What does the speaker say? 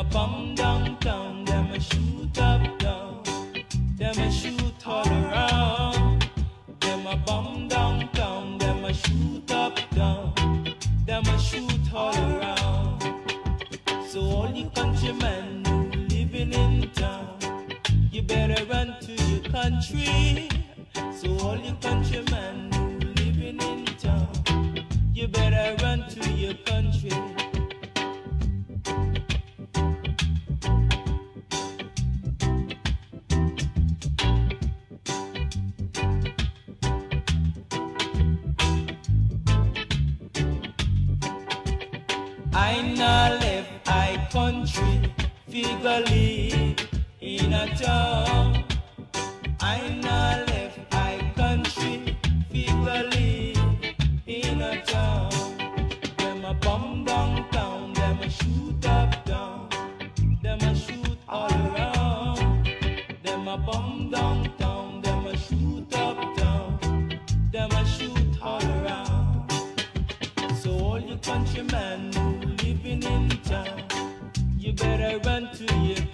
a bomb downtown, them a shoot up down, them a shoot all around. Them a bomb downtown, them a shoot up down, them a shoot all around. So all you countrymen who living in town, you better run to your country. So all you countrymen who living in town, you better run to your country. I not left I country, figure live in a town. I not left I country, figure live in a town. Them a bomb downtown, them a shoot up down, them a shoot all around. Them a bomb downtown, them a shoot up down, them a shoot all around. So all you countrymen who living in town, you better run to your